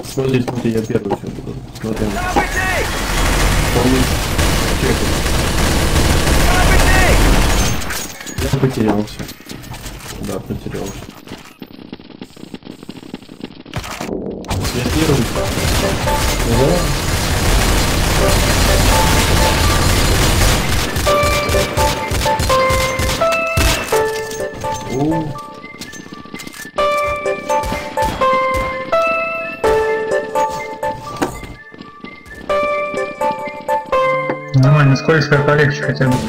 Смотри, смотри, я первый все буду. Смотри. Помню. Я потерялся. Да, потерялся. Я первый. Да. Нормально, скользко полегче хотя бы.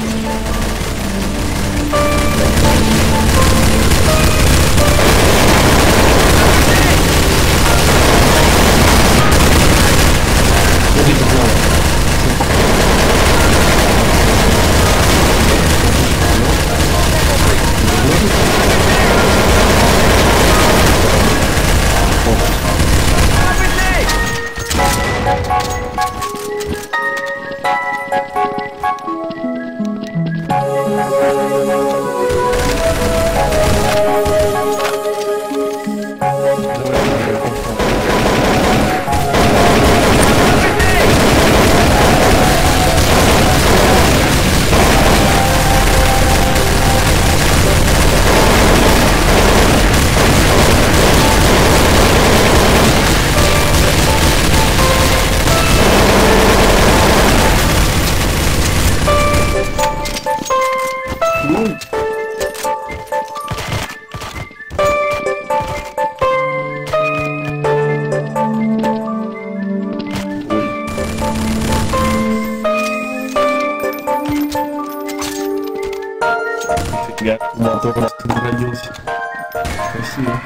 Я на то просто родился. Спасибо.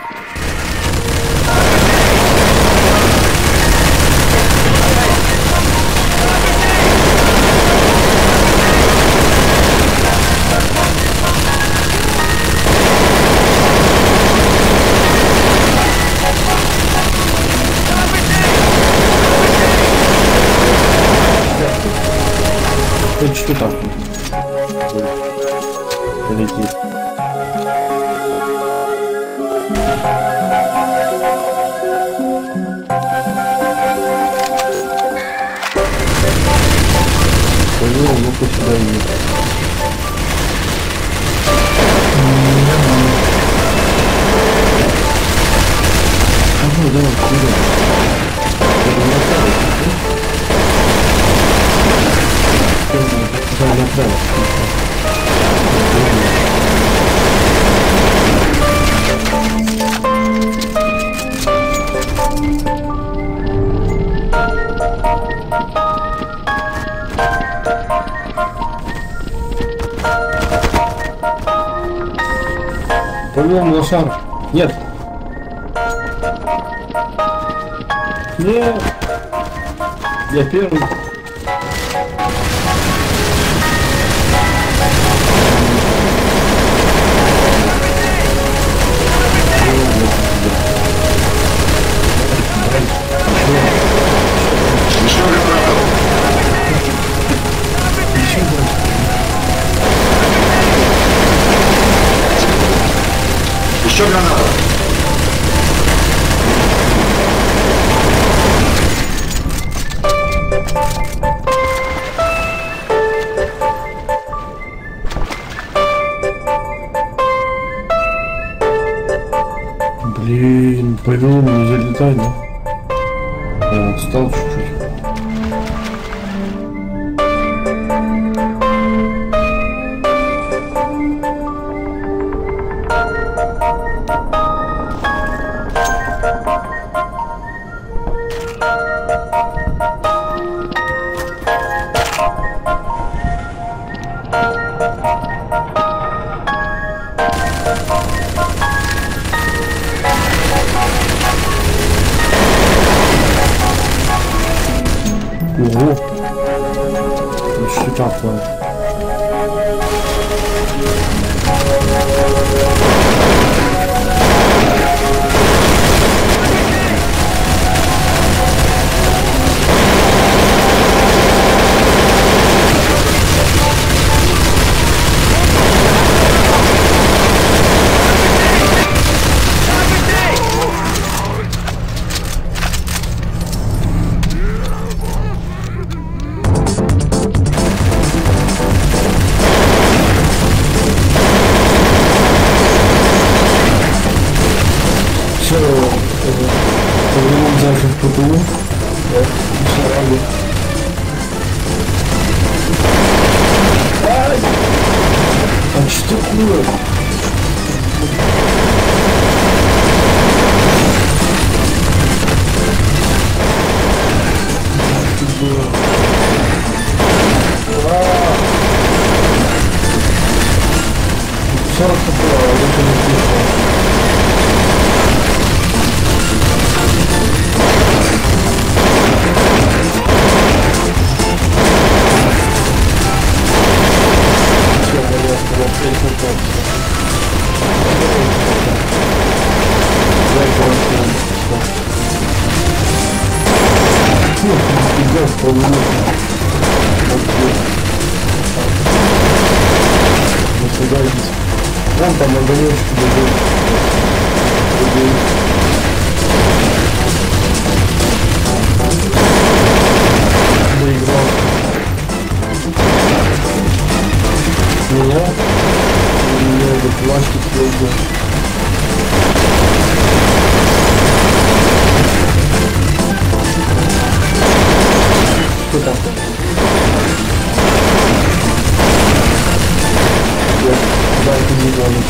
Это что там? Полетит. Понял, ну-ка сюда нет. Ну, давай, сюда. Да, направо. По-моему, лошар. Нет. Нет. Я первый. Еще граната. Блин, повел не залетай, да? Я отстал чуть-чуть. Ого! Что такое? Вон там огонечки дадут. Доиграл. Меня это пластик пойдет. Что там? Да, это не гонит.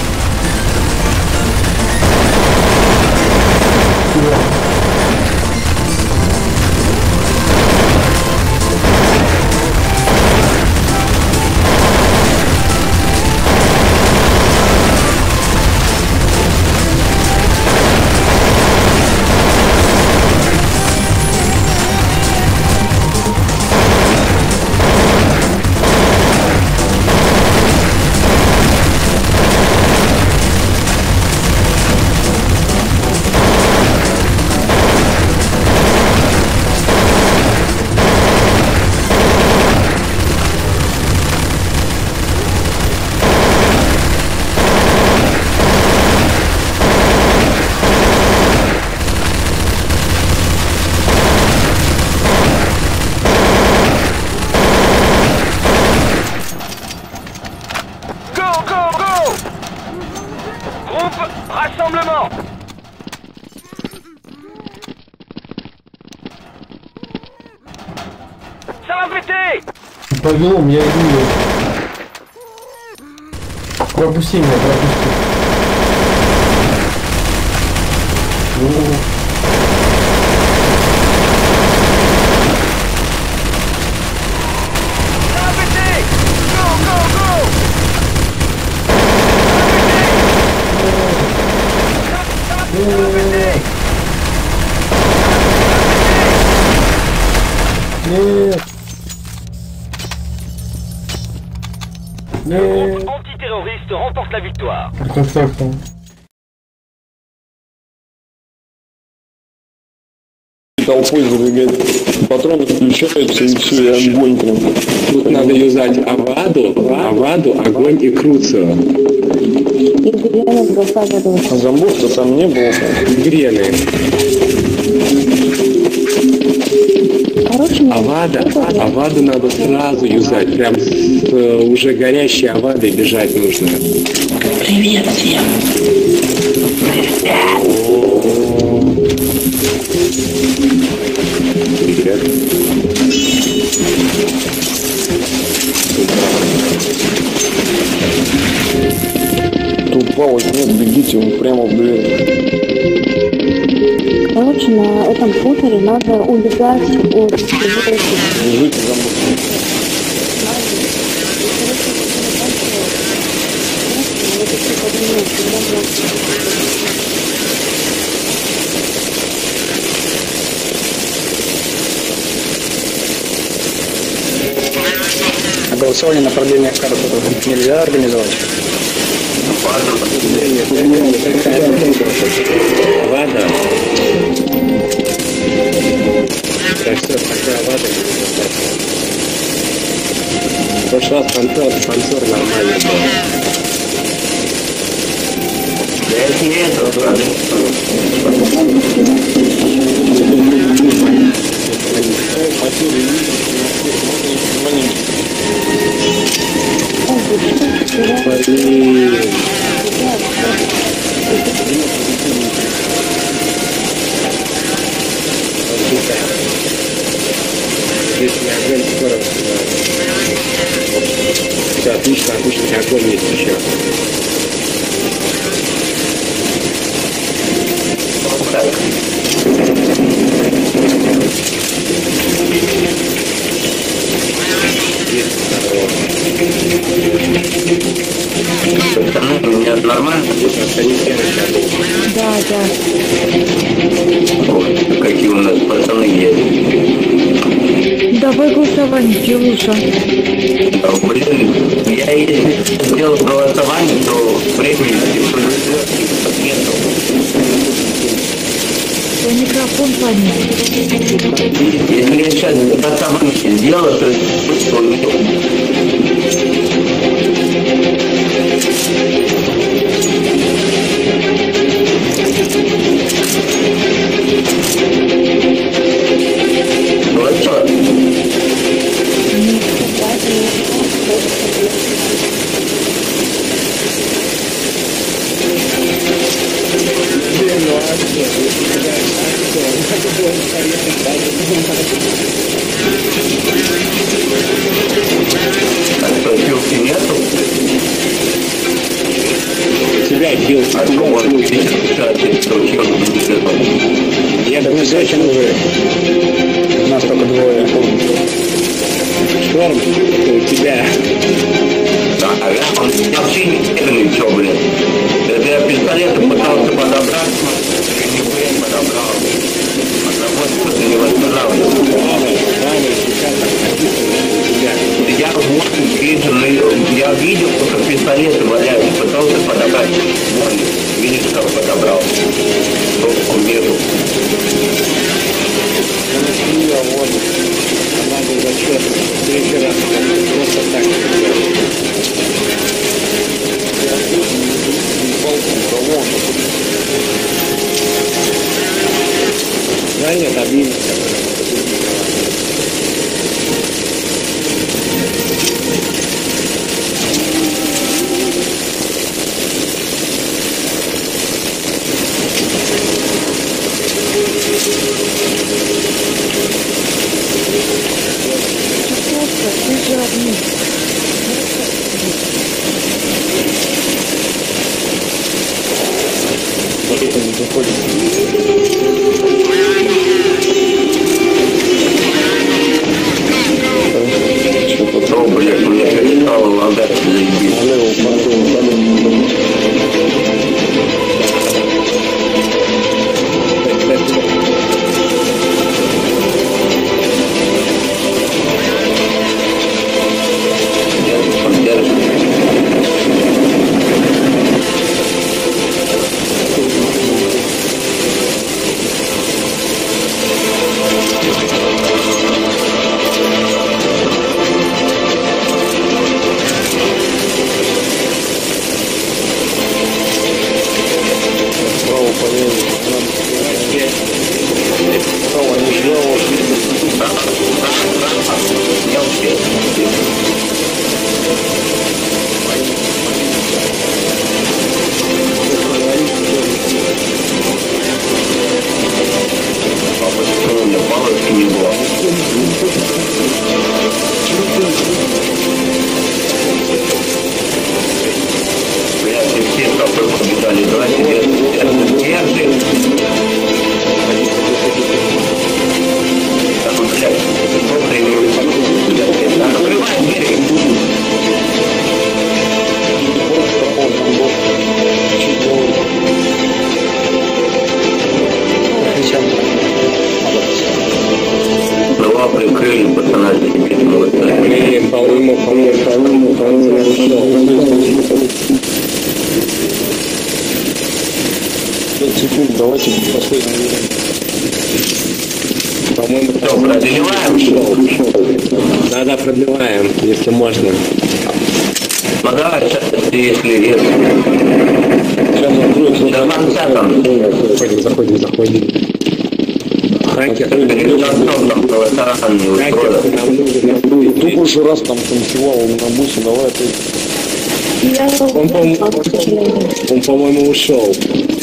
Rassemblement! Ça va péter! Повело, я иду. Пропусти меня, пропусти. Ça va péter! Go, go, go! Нет. Le groupe antiterroriste remporte la victoire. Как так там? Толпой забегать, патроны включаются и все, и огонь прям. Тут надо юзать аваду, огонь и круцио. А зомбов-то там не было. Грены. Аваду надо сразу юзать. Прям с уже горящей авадой бежать нужно. Привет всем. Привет. Тут палок нет, бегите, он прямо в дверь. Короче, на этом хуторе надо убегать от Бежите за мной. А голосование на продление карты нельзя организовать? Авада. Так все, такая авада. В прошлый раз спонсор нормально был. Блин. Если огонь скоро Все, отлично, отлично, огонь есть еще. У меня нормально? Да, да. Ой, какие у нас пацаны есть. Давай голосование, Кирюша. Блин, я если сделал голосование, то времени нету. Твой микрофон поднят. Если я сейчас голосование сделаю, то Тебя бил. Я думаю, зачем уже? У нас только двое. Шторм, у тебя. Да, он вообще не верный, что, блин. Это я пистолет пытался подобрать, и нихуя не подобрал. Отработать не восстанавливал. Я видел, только пистолеты валяются, пытался подобрать. Вон, видишь, как подобрал. Толку нету. Надо зачет. 3 раза. Просто так. Да нет, обидно. Ты же одни. Это не заходит. О, блядь, мне перестало лагать, прикрыли, пацана, Блин, по-моему, Давайте последний. по-моему, Что, продлеваем? Да, продлеваем, если можно. Ну давай, сейчас, если нет. Сейчас откроется. До конца там. Заходим. Хакер, Там голосование не устроено. нам нужно. Ты в прошлый раз там танцевал на бусе, давай ты. Я Он, по-моему, ушел.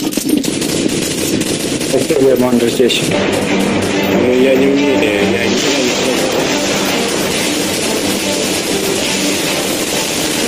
Попробуй Мандр здесь. Ну, я не умею,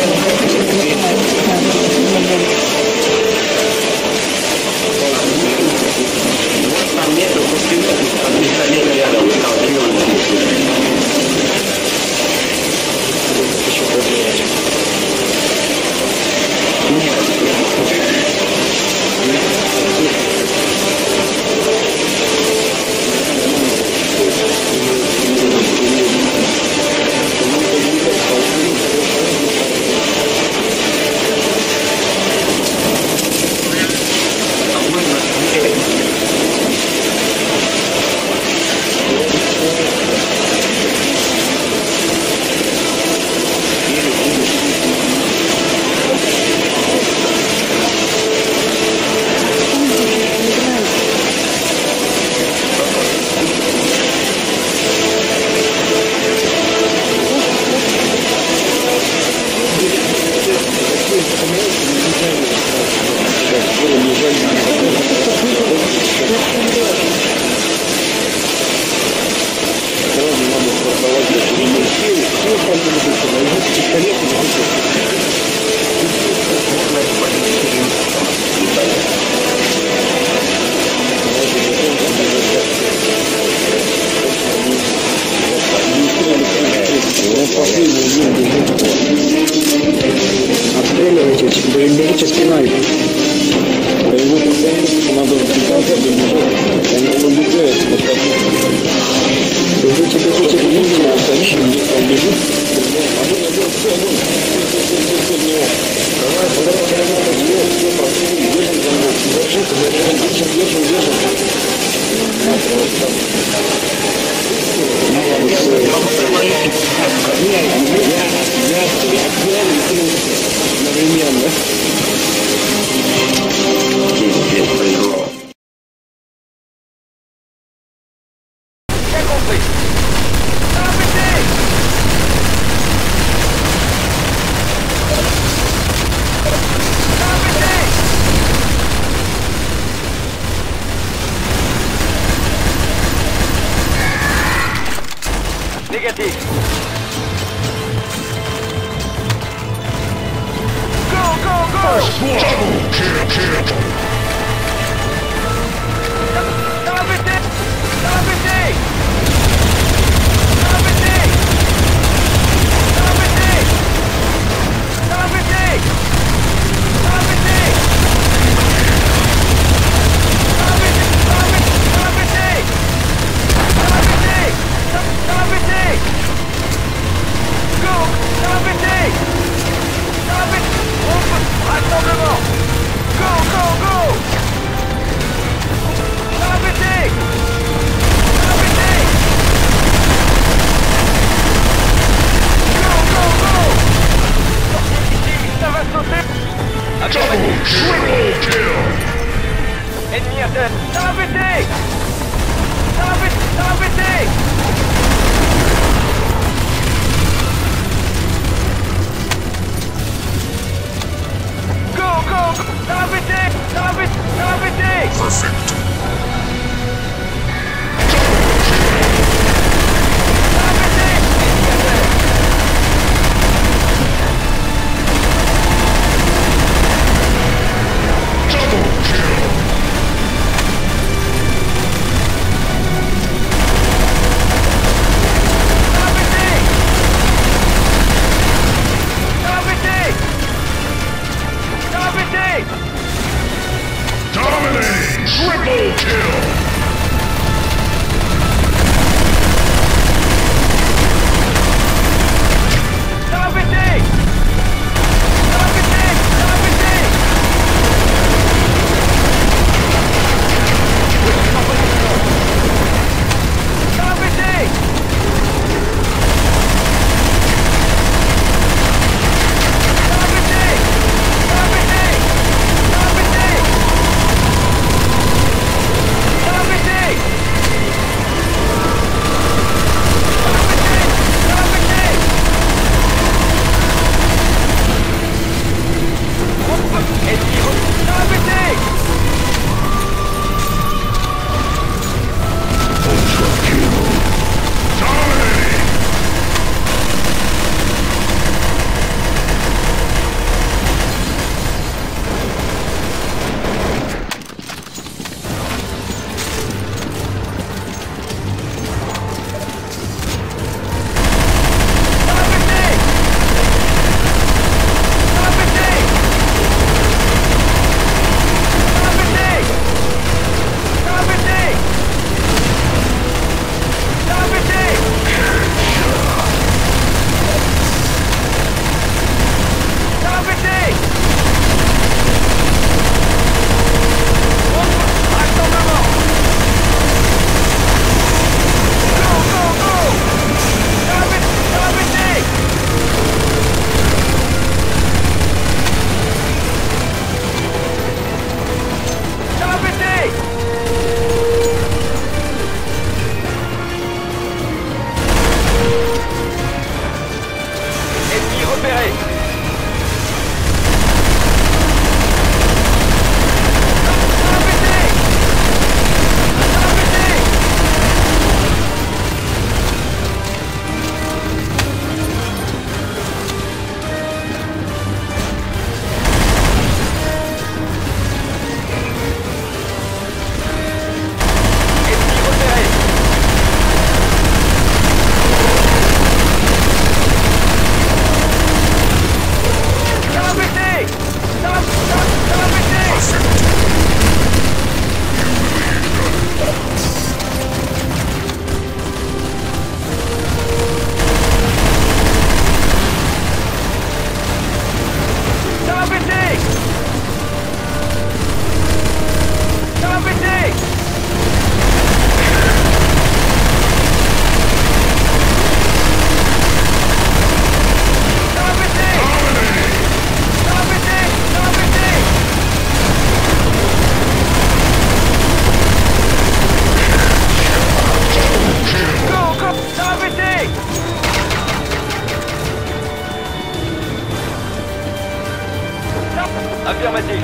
Вот там нету пистолет рядом, сталкивался. Отстреливайтесь, берите спиной. Да его постоянно надо до конца добежать. Он убегает, Бежите, бежите, бежите. он бежит. Огонь, все, огонь. Одновременно. Bien compris. Arrêtez! Arrêtez! Négatif. Go, go, go! Arrêtez! Arrêtez! Arrêtez! Arrêtez! Arrêtez! Arrêtez! Arrêtez! Go! Arrêtez! Rassemblement! Go, go, go! Arrêtez! Arrêtez! Go, go, go! Sortez d'ici, ça va sauter! Accompagnez! Ennemi à terre! Arrêtez! Arrêtez! Go, go, go! Arrêtez! Arrêtez! Perfect! Arrêtez! Ennemi à terre! Arrêtez! Affirmatif.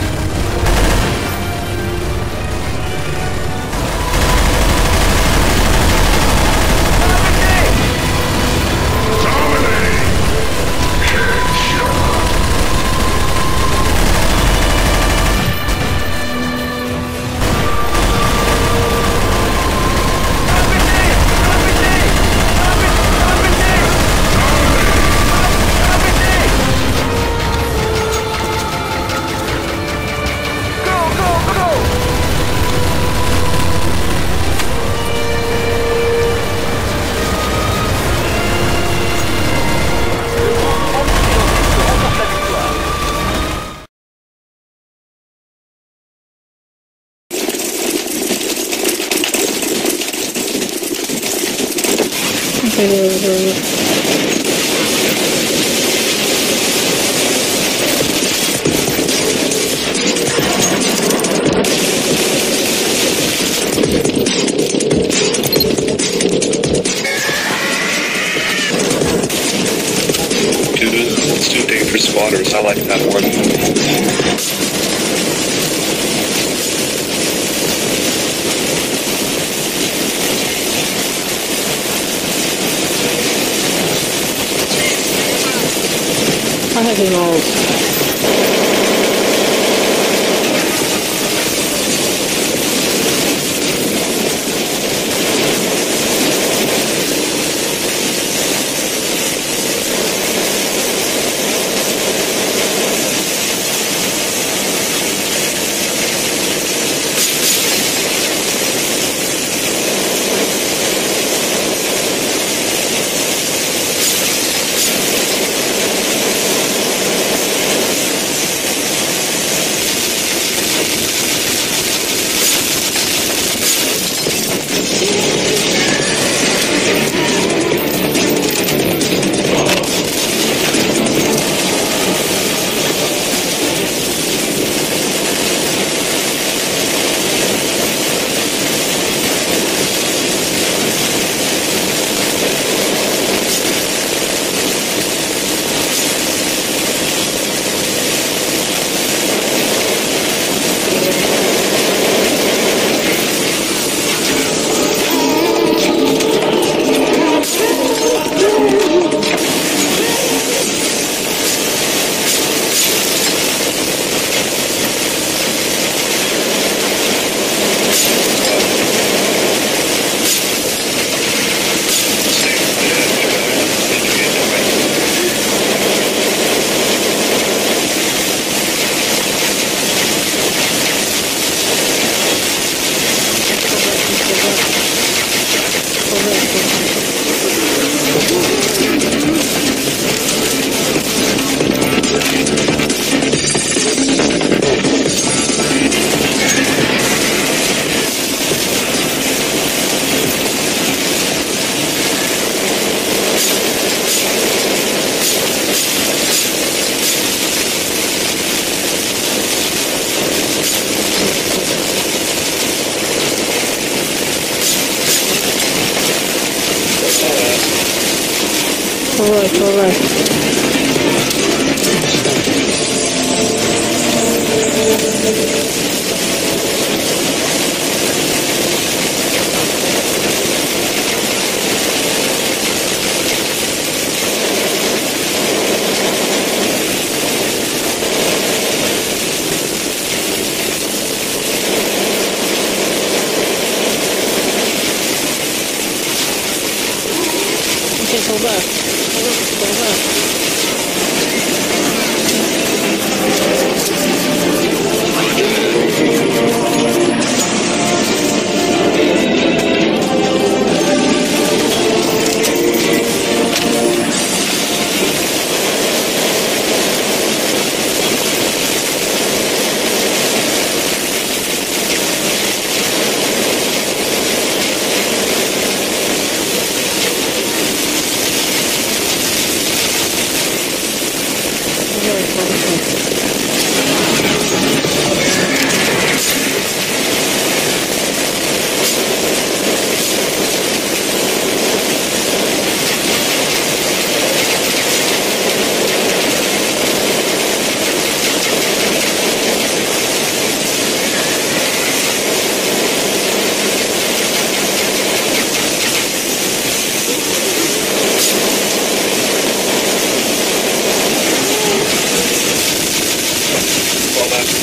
It's too big for spotters. I like that one. I have evolved.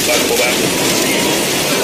Pull back.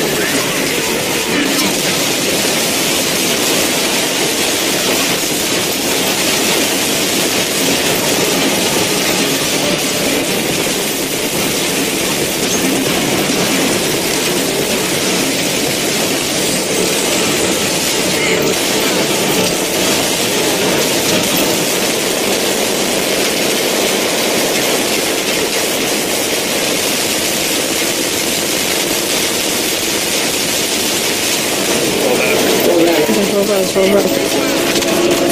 Pull back.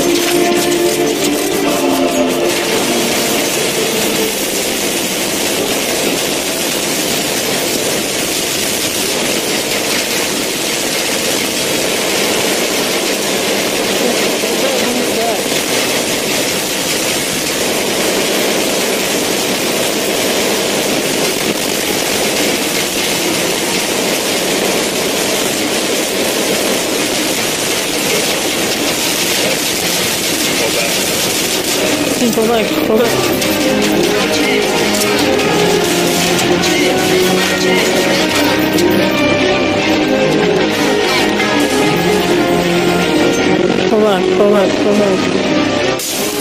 Pull back. Pull back.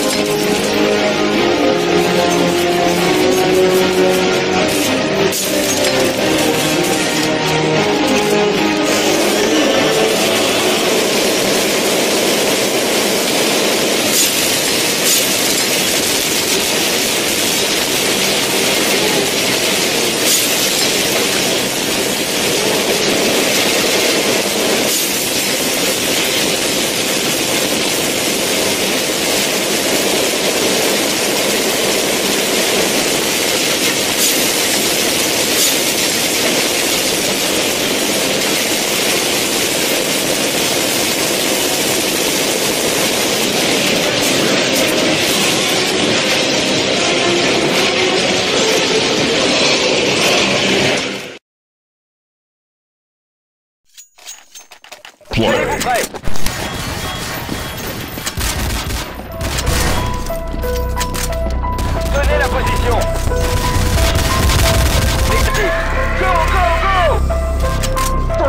Tenez-vous prêts. Tenez la position. Négatif. Go, go, go.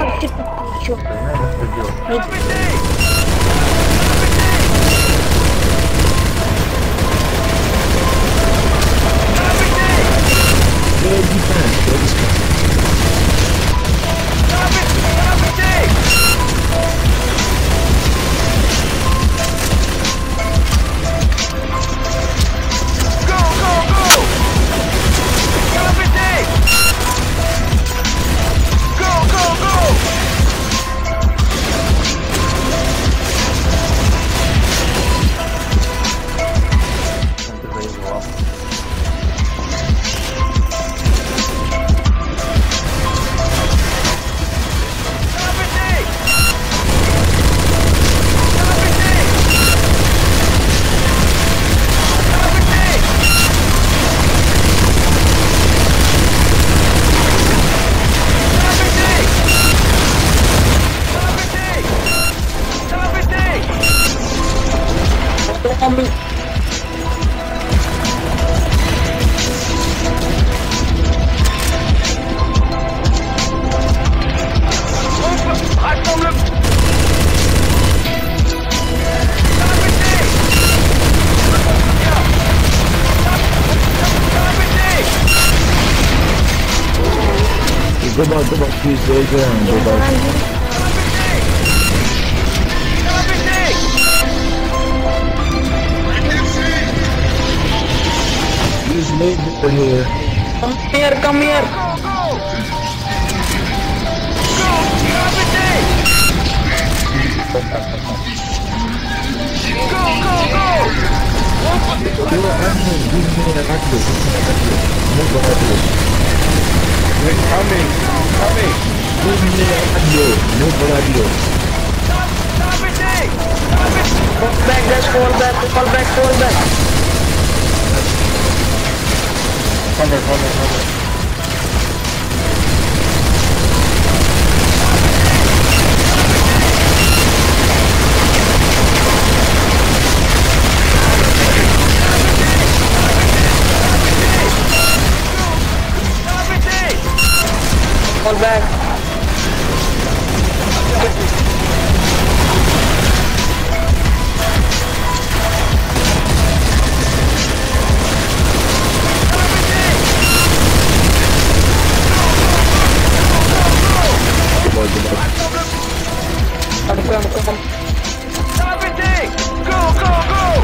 Go back, please, go back. Please move over here. Come here. We're coming. Move me radio. Move radio. Fall back, guys, fall back. Cover. Fall back. Come. Ça va péter! Go, go, go!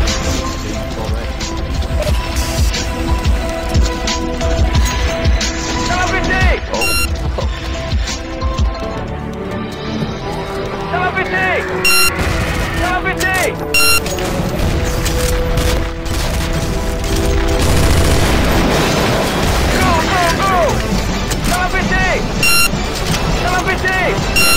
Ça va péter! Ça va péter! Ça va péter! Go, go, go! Ça va péter! Ça va péter!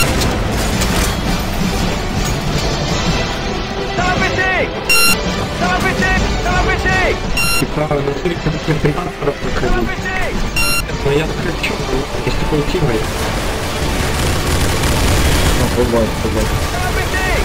Ça va péter! Ça va péter! Ça va péter! Типа, настолько концентраторов Ça va проходить. péter! Но я хочу, если получилось. Ça va péter!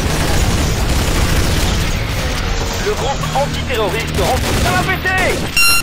Le groupe antiterroriste rentre. Ça va péter!